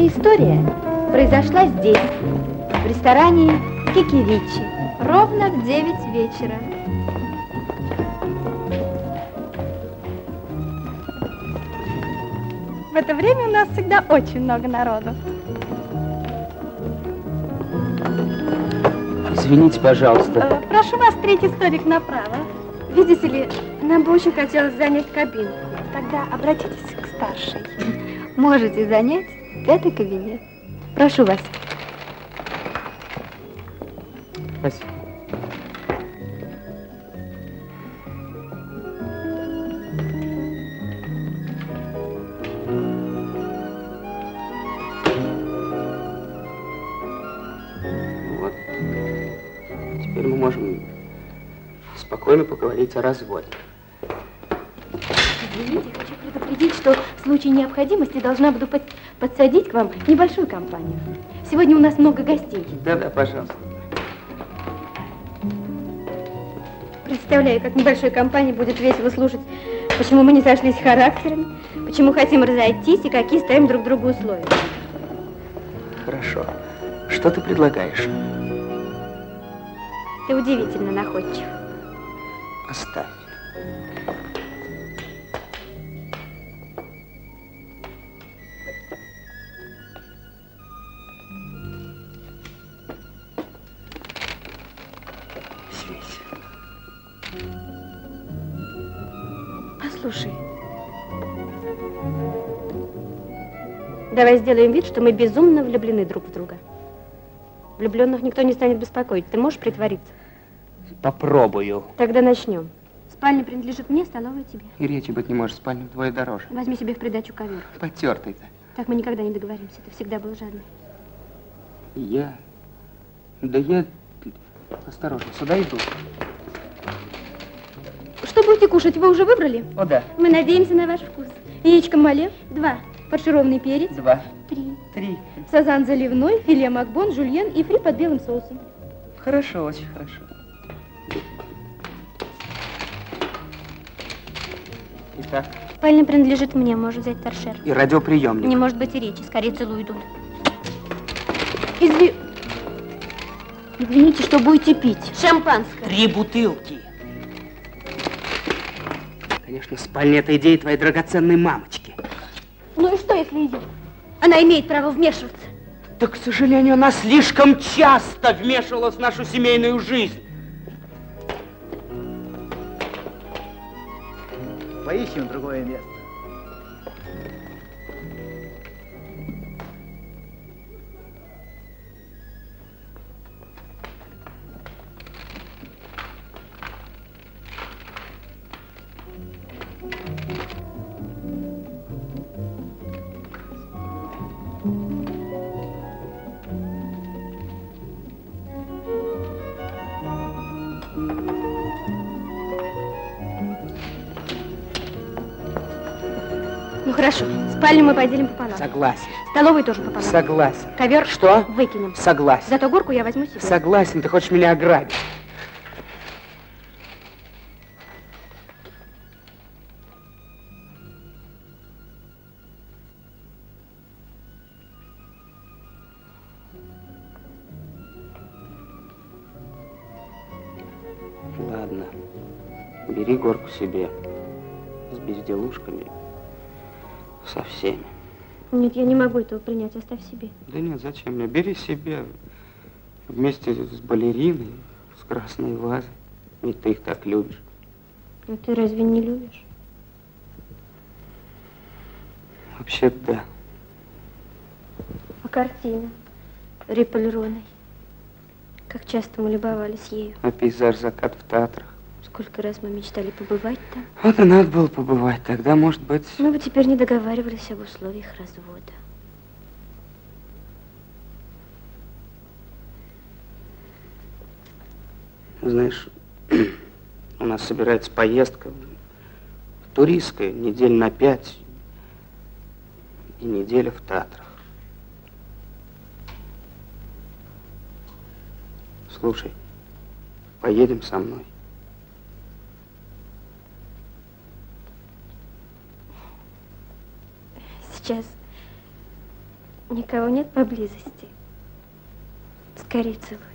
Сегодняшняя история произошла здесь, в ресторане Кикиричи, ровно в 9 вечера. В это время у нас всегда очень много народу. Извините, пожалуйста. Прошу вас, третий столик направо. Видите ли, нам бы очень хотелось занять кабинку. Тогда обратитесь к старшей. Можете занять 5-й кабинет. Прошу вас. Спасибо. Вот. Теперь мы можем спокойно поговорить о разводе. Извините, хочу предупредить, что в случае необходимости должна буду подсадить к вам небольшую компанию. Сегодня у нас много гостей. Да-да, пожалуйста. Представляю, как небольшой компании будет весело слушать, почему мы не сошлись характерами, почему хотим разойтись и какие ставим друг другу условия. Хорошо. Что ты предлагаешь? Ты удивительно находчив. Оставь. Послушай, давай сделаем вид, что мы безумно влюблены друг в друга. Влюбленных никто не станет беспокоить. Ты можешь притвориться? Попробую. Тогда начнем. Спальня принадлежит мне, столовая тебе. И речи быть не может, спальня вдвое дороже. Возьми себе в придачу ковер. Потертый-то. Так мы никогда не договоримся. Ты всегда был жадный. Я? Да я... Осторожно, сюда иду. Что будете кушать? Вы уже выбрали? О, да. Мы надеемся на ваш вкус. Яичко мале 2, фаршированный перец 2, 3, 3. сазан заливной, филе макбон, жульен и фри под белым соусом. Хорошо, очень хорошо. Итак. Спальня принадлежит мне, можешь взять торшер. И радиоприемник. Не может быть и речи, скорее целую идут. Извините, что будете пить? Шампанское. 3 бутылки. Конечно, спальня — это идея твоей драгоценной мамочки. Ну и что, если идет? Она имеет право вмешиваться. Да, к сожалению, она слишком часто вмешивалась в нашу семейную жизнь. Поищем другое место. Ну хорошо, спальню мы поделим пополам. Согласен. Столовую тоже пополам. Согласен. Ковер что? Выкинем. Согласен. Зато горку я возьму себе. Согласен, ты хочешь меня ограбить. Ладно, бери горку себе. С безделушками. Со всеми. Нет, я не могу этого принять, оставь себе. Да нет, зачем мне? Бери себе вместе с балериной, с красной вазой. Ведь ты их так любишь. А ты разве не любишь? Вообще-то да. А картина реполированной? Как часто мы любовались ею? А пейзаж «Закат в Татрах». Сколько раз мы мечтали побывать там? Вот и надо было побывать. Тогда, может быть... Мы бы теперь не договаривались об условиях развода. Знаешь, у нас собирается поездка туристская, недель на 5 и неделя в Татрах. Слушай, поедем со мной. Сейчас Никого нет поблизости. Скорее целуй.